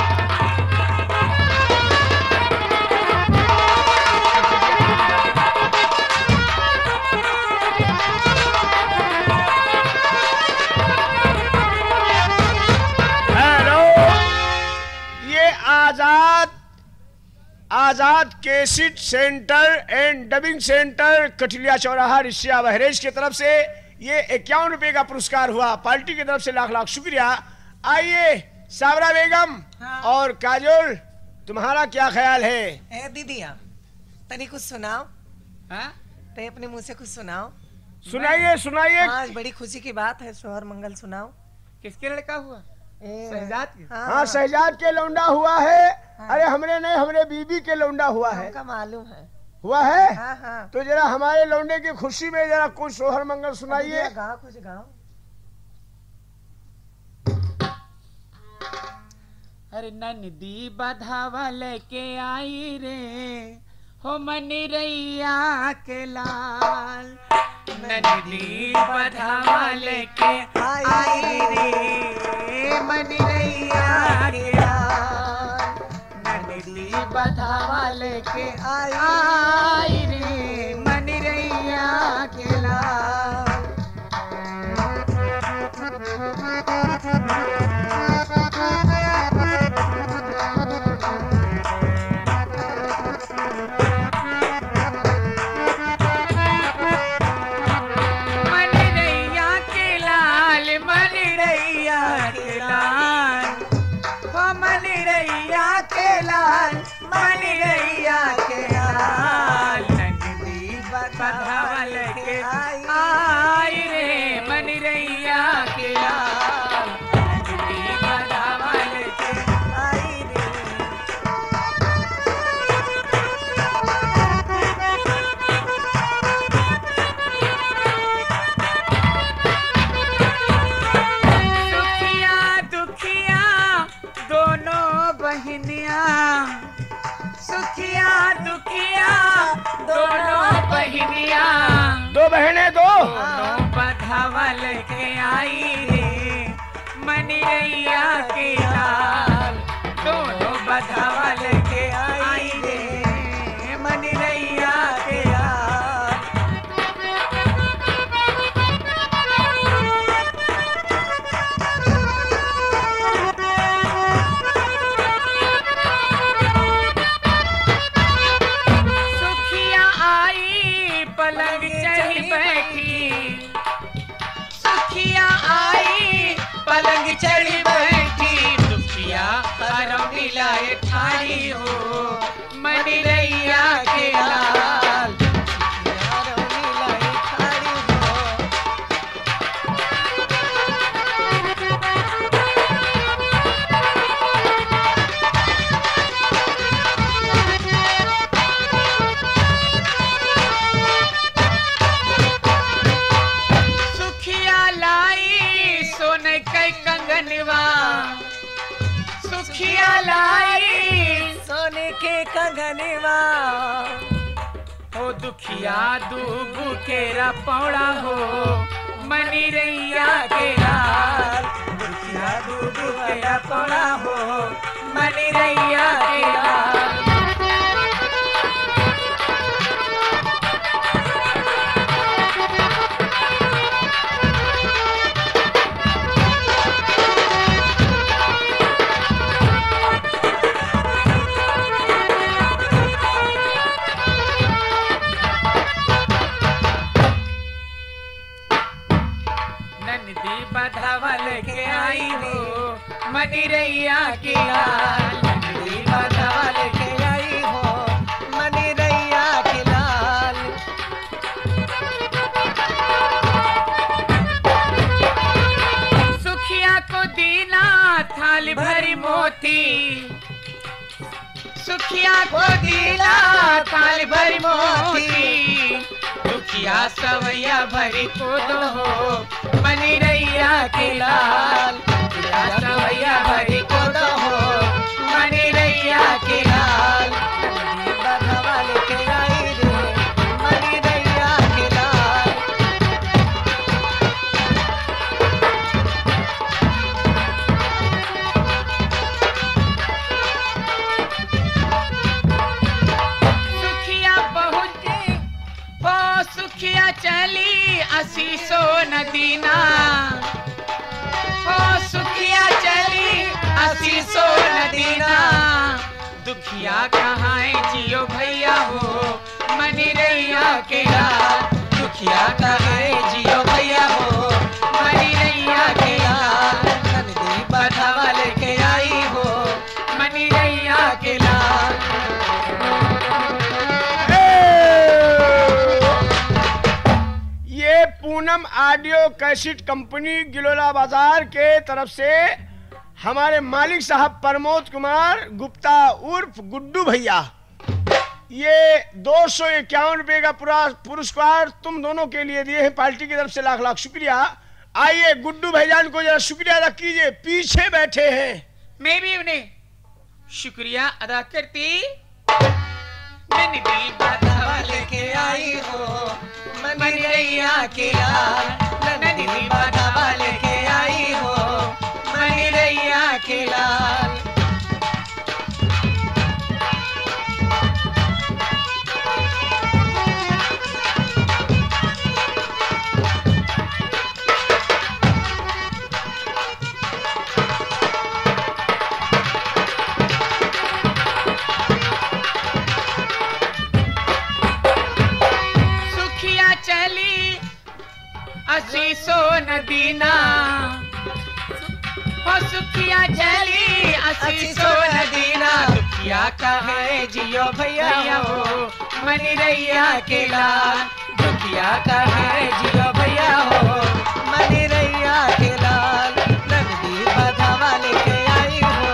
Azad cassette centre and dubbing centre Kathiliya चौराहा रिसिया बहरेज की तरफ से ये 51 रुपए का पुरस्कार हुआ। पार्टी की तरफ से लाख लाख शुक्रिया। आइए साबरा बेगम और काजोल, तुम्हारा क्या ख्याल है? ए दीदिया तनी कुछ सुनाओ। हाँ? ते अपने मुंह से कुछ सुनाओ। सुनाइए सुनाइए। आज बड़ी खुशी की बात है, सोहर मंगल सुनाओ। किसके लड़का हुआ? शहजाद के? हाँ शहजाद के लौंडा हुआ है। अरे हमरे नहीं, हमरे बीबी के लौंडा हुआ है। हमका मालूम है। हुआ है? हाँ हाँ। तो जरा हमारे लौंडे की खुशी में जरा कुछ सोहर मंगल सुनाइए। गाओ कुछ गाओ। अरे नंदी बधावा लेके आई रे हो मनी रैया के लाल, नंदी बधावा लेके आई रे मनी रैया के लाल, नंदी बधावा लेके आई रे मनी रैया के लाल। दो बहनें दो बधावल के आई रे मनी रैया के लाल, दोनों बधावल के आई रे मनी रैया के लाल। सुखिया आई पलंग चढ़ी बैठी, सुखिया आई पलंग चढ़ी बैठी, दुखिया हरम मिलाए ठाड़ी हो मनी रैया के लाल, हरम मिलाए ठाड़ी हो। सुखिया लाई सोने के कंगनवा, सुखिया लाई सोने के कंगनवा, हो दुखिया दूबू केरा पौड़ा हो मनी रैया के लाल, दुखिया दूबू केरा पौड़ा हो मनी रैया के लाल। नंदी बधावल के आई हो मनी रैया के लाल, नंदी बधावल के आई हो मनी रैया के लाल। सुखिया को दीना थाली भरी मोती, सुखिया को दीना थाली भरी मोती, दुखिया सवैया भरी को दो हो मनी रैया के लाल। दुखिया सवैया भरी को दो हो मनी रैया के लाल। नंदी बधवा लेके आई रे मनी रैया के लाल। सुखिया पहुँचे हो सुखिया चली असीसो नदीना। हो सुखिया चली असीसो नदीना। दुखिया कहाँ है जियो भैया हो मनी रैया के लाल। दुखिया कहाँ है जियो भैया हो मनी रैया के लाल। नंदी बधवा लेके आई हो मनी रैया के लाल। ये Poonam audio cassette company Gilola Bazar के तरफ से हमारे मालिक साहब प्रमोद कुमार गुप्ता उर्फ गुड्डू भैया, ये 251 रुपए का पूरा पुरस्कार तुम दोनों के लिए दिए हैं पार्टी की तरफ से। लाख लाख शुक्रिया। आइए गुड्डू भाईजान को जरा शुक्रिया अदा कीजिए, पीछे बैठे हैं। मैं भी उन्हें शुक्रिया अदा करती। नंदी बधवा लेके आई हो मनी रैया के लाल। नंदी बधवा लेके आई हो मनी रैया के लाल। सुखिया चली असीसो नदीना। हो सुखिया चली असीसो नदीना। दुखिया कहे जियो भैया हो मनी रैया के लाल। दुखिया कहे जियो भैया हो मनी रैया के लाल। नंदी बधवा लेके आई हो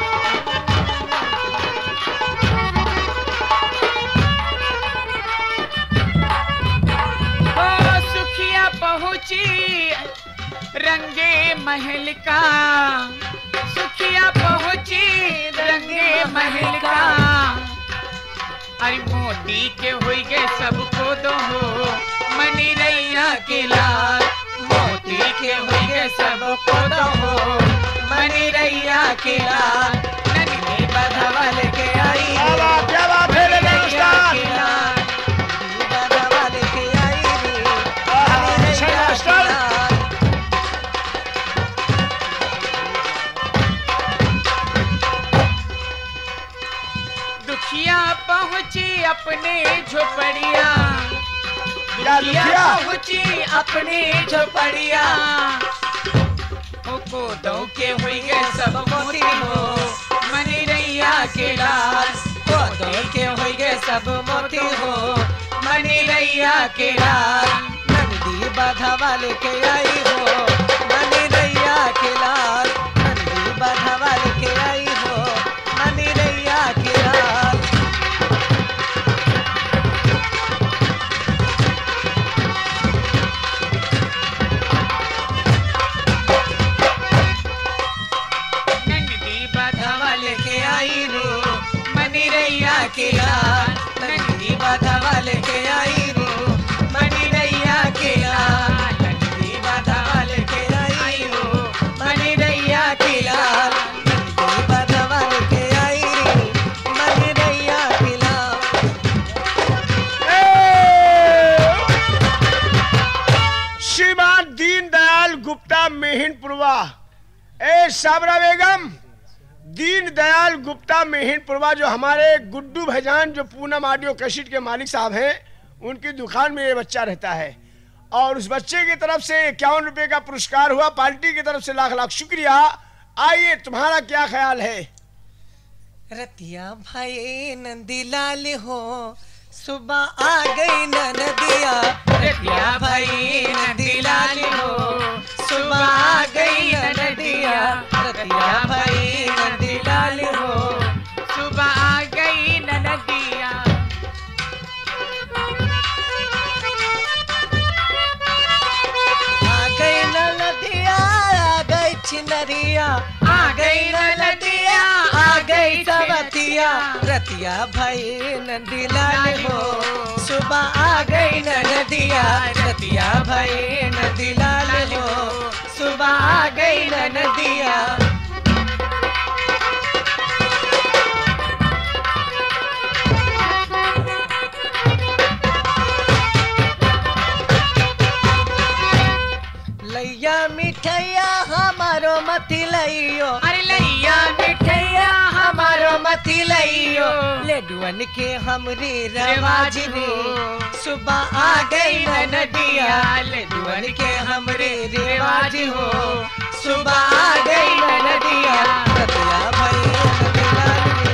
हो सुखिया पहुँची रंगे महल का। सुखिया पहुँची रंगे महल का। अरे मोती के हुई गए सबको दो हो मनी रैया के लाल। मोती के हुई गए सबको दो हो मनी रैया के लाल। नंदी बधवा लेके आई क्या बात है मनी रैया नमस्कार। के लाल। बधवा लेके आई रे मनी रैया के नमस्कार। लाल। दुखिया पहुँची अपने झोपड़िया। क्या दुखिया? पहुँची अपने झोपड़िया। को दो के हुई गए सब मोती हो मनी रैया के लाल। को दो के हुई गए सब मोती हो मनी रैया के लाल। नंदी बधवा लेके आई हो मनी रैया के लाल। नंदी बधवा लेके आई हो मनी रैया के लाल। नंदी बधवा लेके आई रो मनी रैया के लाल। नंदी बधवा लेके आई रो मनी रैया के लाल। नंदी बधवा लेके आई रो मनी रैया के लाल। नंदी बधवा लेके आई रे मनी रैया के लाल। श्रीमान दीनदयाल गुप्ता मेहिनपुरवा। ए साबरा बेगम, दीनदयाल गुप्ता मेहिनपुरवा जो हमारे गुड्डू भाईजान जो पूनम ऑडियो कैसेट के मालिक साहब हैं, उनकी दुकान में ये बच्चा रहता है और उस बच्चे की तरफ से 51 रुपए का पुरस्कार हुआ। पार्टी की तरफ से लाख लाख शुक्रिया। आइए तुम्हारा क्या ख्याल है? रतिया भाई नंदी लाल हो सुबह आ गई नदिया। रतिया भाई नदी लाल हो सुबह आ गई नदिया। रतिया भाई नदी लाल हो सुबह आ गई नदिया। छिनरिया, आ गई नदिया, आ गई सवतिया, रतिया भई नंदीलाल हो। सुबह आ गई नदिया, रतिया भई नंदीलाल हो। सुबह आ गई नदिया। लैया मिठैया हमारो मथी लइयो, अरे लैया मिठैया हमारो मथी लइयो, लेडुअन के हमरी रवाज रे। सुबह आ गई नदिया, लेडुअन के हमरे रिवाज हो। सुबह आ गई नदिया, रतिया भई नंदीलाल रे।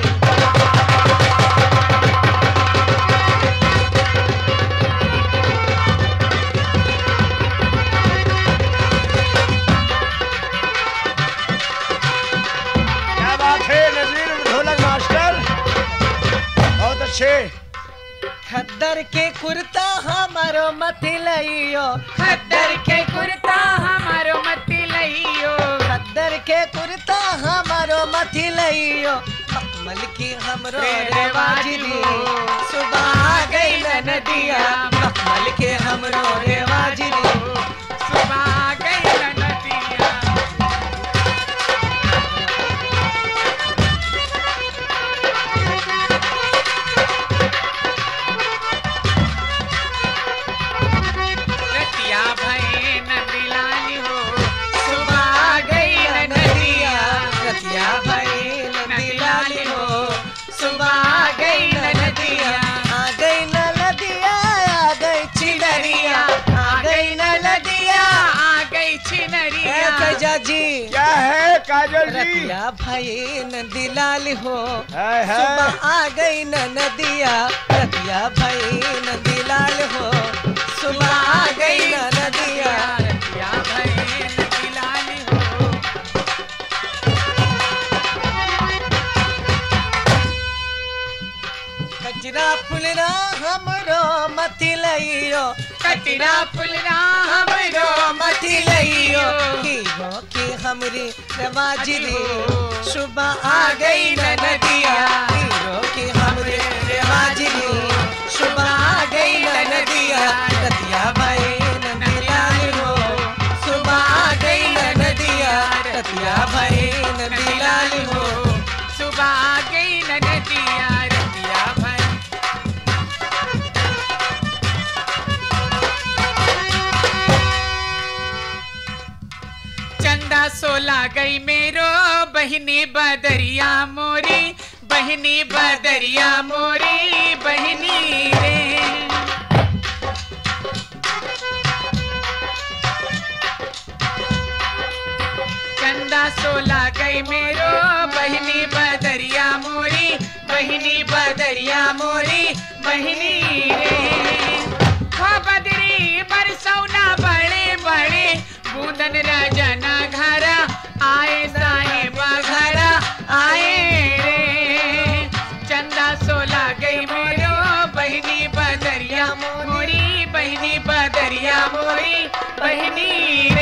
ढोलक मास्टर बहुत अच्छे। खद्दर के कुर्ता हमारो मथी लइयो, खद्दर के कुर्ता हमारो मती लइयो, खद्दर के कुर्ता हमारो मथी लइयो, मखमल की हमरो रिवाज रे। सुबह आ गई नदिया, मखमल के हमरो रिवाज रे। सुबह आ गई नदिया। रतिया भई नंदीलाल हो। सुबह आ गई नदिया, रतिया भई नंदीलाल हो। सुबह आ गई नदिया। आ गई नदिया, आ गई छिनरिया, आ गई नदिया। आ गई छिनरिया। तेजा जी क्या है काजल जी? रतिया भई नंदीलाल हो। है। सुबह आ गई नदिया, रतिया भई नंदीलाल हो। सुबह आ गई नदिया। रतिया भई नंदीलाल हो। कचरा फुलरा हमरो मथी लइयो, कचरा फुलरा हमरो मथी लइयो, हीरो की हमरी रवाज रे। सुबह आ गई नदिया, हीरो की हमरी रवाज रे। सुबह आ गई नदिया, रतिया भई नंदीलाल हो। सुबह आ गई नदिया, रतिया भई नंदीलाल हो। सुबह आ गई नदिया, रतिया भई। चंदा सोला गई मेरो बहिनी बदरिया मोरी, बहिनी बदरिया मोरी बहिनी रे। चंदा सोला गई मेरो बहिनी बदरिया मोरी, बहिनी बदरिया मोरी बहिनी रे। हो बदरी बरसौना बड़े बड़े, बूंदन राजना घरा आए, साहेबा घरा आए रे। चंदा सोला गई मेरो बहिनी बदरिया मोरी, बहिनी बदरिया मोरी बहिनी रे।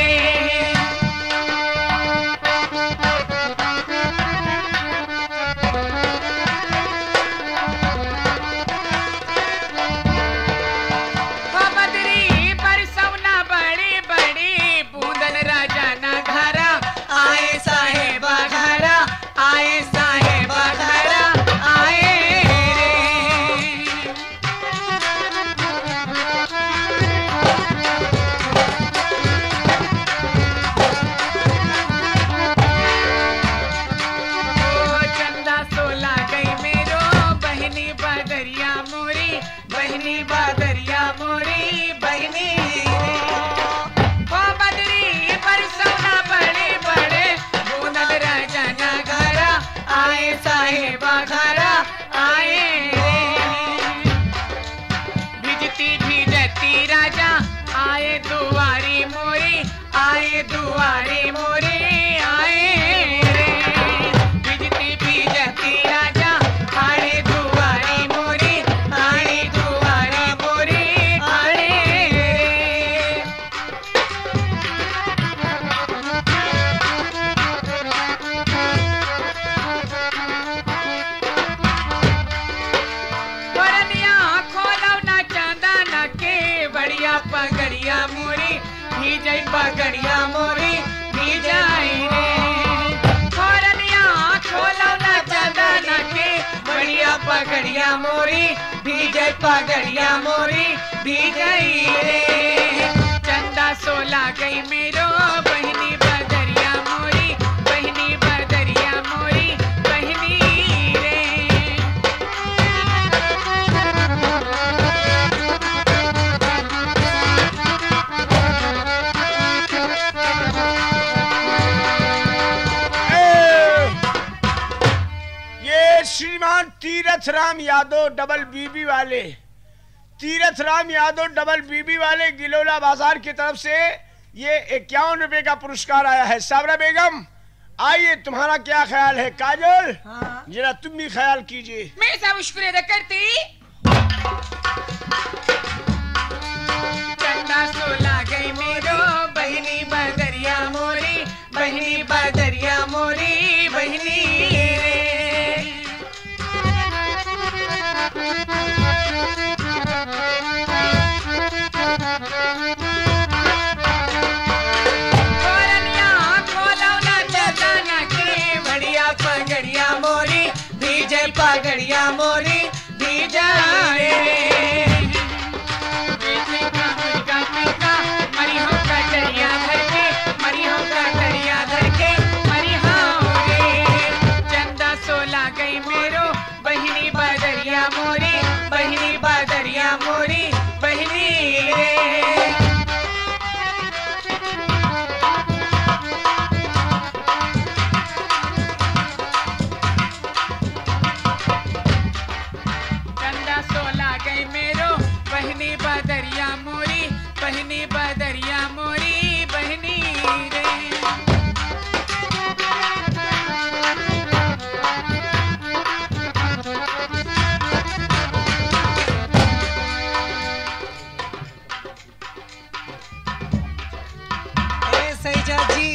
बदरी बरसौना बड़े बड़े, बूंदन राजना घरा आए, साहेबा घरा आए, साहेबा घरा आए रे। पगड़िया मोरी भीजे पगड़िया मोरी भीजई रे। चंदा सोला गई मेरो बहनी बदरिया मोरी, बहनी बदरिया मोरी बहनी रे। ये श्रीमान तीरथ राम यादव डबल बीबी वाले, तीरथ राम यादव डबल बीबी वाले गिलोला बाजार की तरफ से ये 51 रुपए का पुरस्कार आया है। साबरा बेगम आइए, तुम्हारा क्या ख्याल है? काजल हाँ। जरा तुम भी ख्याल कीजिए। मैं सब शुक्रिया अदा करती। चंदा सोला गई मेरो बहनी बदरिया मोरी, बहनी बदरिया मोरी बहनी रे। पगड़िया मोरी भीजा रे। मरी हो कटरिया धर के, मरी हो कटरिया धर के, मरी हो रे। चंदा सोला गई मेरो बहनी बदरिया मोरी, बहनी बदरिया मोरी बहनी रे। बहनी बदरिया मोरी, बहनी बदरिया मोरी बहनी रे। सैजा जी,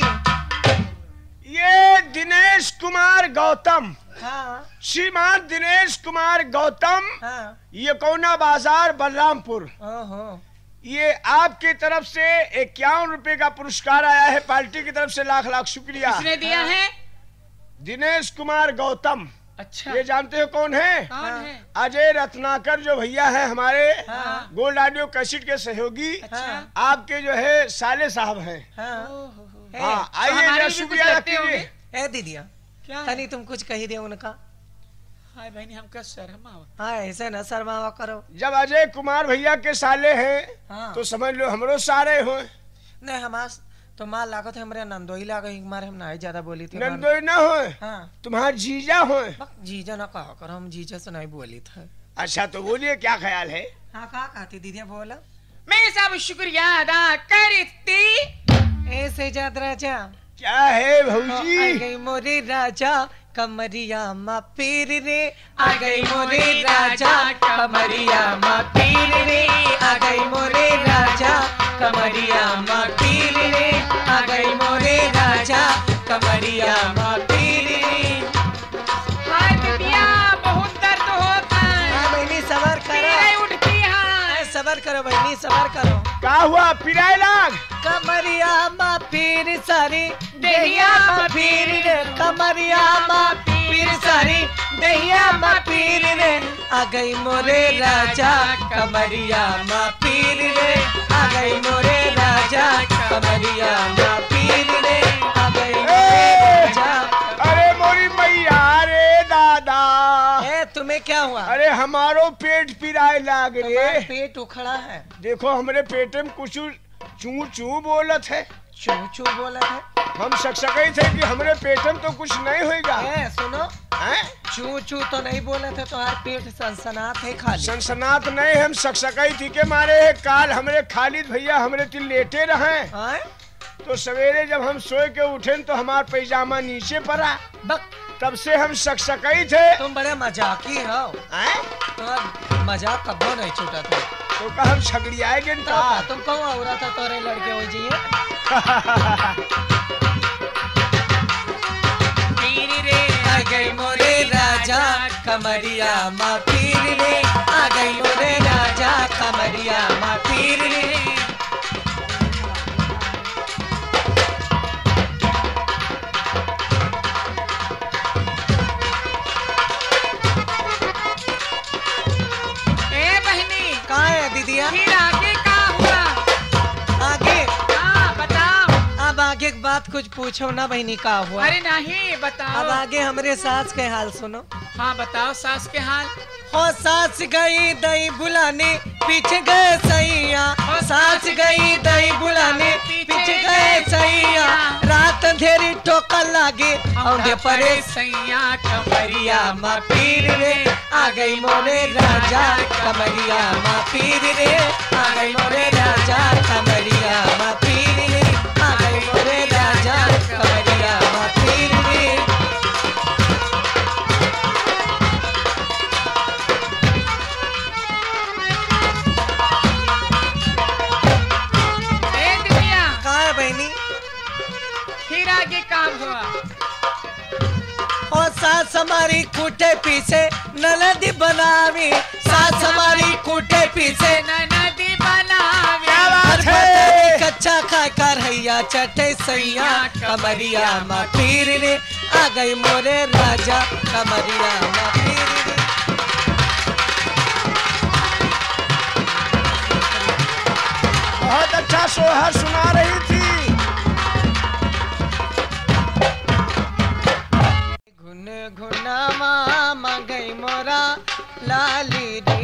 ये दिनेश कुमार गौतम, हाँ श्रीमान दिनेश कुमार गौतम, हाँ, ये कोना बाजार बलरामपुर, ओहो, ये आपकी तरफ से 51 रुपए का पुरस्कार आया है। पार्टी की तरफ से लाख लाख शुक्रिया। किसने दिया है? दिनेश कुमार गौतम, अच्छा, ये जानते हो कौन है? कौन है? अजय रत्नाकर जो भैया है हमारे हाँ। गोल्ड ऑडियो कैसेट के सहयोगी, अच्छा, आपके जो है साले साहब हैं। हाँ। हाँ, तो आइए हमारे जरा भी शुक्रिया कुछ अदा लगते होंगे। कीजिए। ए दीदिया, क्या है? तनी तुम कुछ कही दे उनका। हाय बहनी, हमका शर्म आवत। हाँ, ऐसे न शर्मावा करो। जब अजय कुमार भैया के साले हैं हाँ। तो समझ लो हमरो सारे हो। नहीं हमार तो माल लागत है, हमरे नंदोई लागे, मारे हम नहीं ज्यादा बोली थी। नंदोई ना हो, हाँ, तुम्हारा जीजा हो। बक जीजा ना कहा करो, हम जीजा से नहीं बोली था। अच्छा तो बोलिए क्या ख्याल है? हाँ, कहा कहती दीदिया बोला। मैं सब शुक्रिया अदा करती। ऐसे जात राजा क्या है आ भौजी? गई मोरे राजा कमरिया मा पीर रे, आ गई मोरे राजा कमरिया मा पीर रे, आ गई मोरे राजा कमरिया मा पीर रे, आ गई मोरे राजा कमरिया मा पीर रे। हाय बिटिया, बहुत दर्द होता है। हाँ बहनी सबर पीड़े करो, उठती है। सबर करो बहनी सबर करो। क्या हुआ? पिराए लाग? कमरिया मा पीर सारी देहिया मा पीर रे, कमरिया मा पीर सारी देहिया मा पीर रे, आ गई मोरे राजा कमरिया मा पीर रे, आ गई मोरे राजा कमरिया मा पीर रे, आ गई मोरे राजा। अरे मोरी मैया रे दादा, ए तुम्हें क्या हुआ? अरे हमारो पेट पिराए लाग तुम्हारा रे। पेट उखड़ा है, देखो हमरे पेट में कुछ चू चू बोलत है। चू चू बोला है। हम सकसकई थे कि हमरे पेट में तो कुछ नहीं होएगा। ए सुनो, हैं? चू चू तो नहीं बोले थे, तुम्हारा पेट सनसनात है खाली। सनसनात नहीं, हम सकसकई थी के मारे काल हमरे खालिद भैया हमरे तिल लेटे रहे, हाँ? तो सवेरे जब हम सोए के उठे तो हमार पैजामा नीचे पड़ा, बक तब से हम सकसकई थे। तुम बड़े मजाकी हो, हैं? तुम्हारा मजाक कब्बो नहीं छूटा था। तो का हम छगड़ियाएंगे तो का? तुम कौन औरत था तोरे लड़के हो जी? पीर रे, आ गई मोरे राजा कमरिया मा पीर रे, आ गई मोरे राजा कमरिया मा पीर रे। बात कुछ पूछो ना बहनी का हुआ। अरे नहीं बताओ। अब आगे हमरे सास के हाल सुनो। हाँ बताओ सास के हाल। हो सास गई दई बुलाने पीछे गए सैया, सास गई दई बुलाने पीछे गए सैया, रात अंधेरी ठोकर लागे औंधे परे सैया कमरिया माँ पीर रे आ गई मोरे राजा, कमरिया माँ पीर रे आ गई मोरे राजा, कमरिया माँ पीर रे आ गई मोरे राजा, कमरिया माँ पीर रे। कहाँ बहनी? फिर आगे काम हुआ। और सास हमारी कूटे पीछे ननदी बनावी, सास हमारी कूटे पीछे नदी बनावे। क्या बात है? कच्चा खा कर हैया चटे सैया, कमरिया माँ पीर रे आ गई मोरे राजा, कमरिया माँ पीर रे। बहुत अच्छा सोहर सुना रही थी। घुन घुना माँ गई मोरा लाली रे,